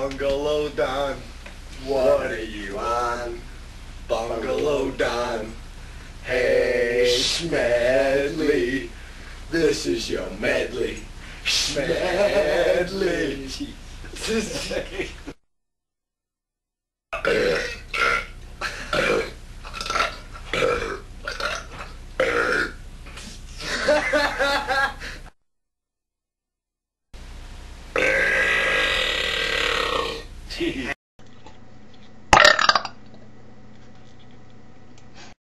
Bungalow Don, what are you on? Bungalow Don. Hey, Schmedley, this is your medley. Schmedley.